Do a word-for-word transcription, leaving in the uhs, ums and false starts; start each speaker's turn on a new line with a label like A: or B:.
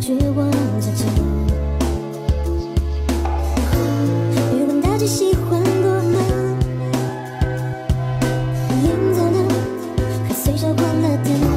A: 绝望在这。别问大家喜欢过吗？演奏的和随手关了灯。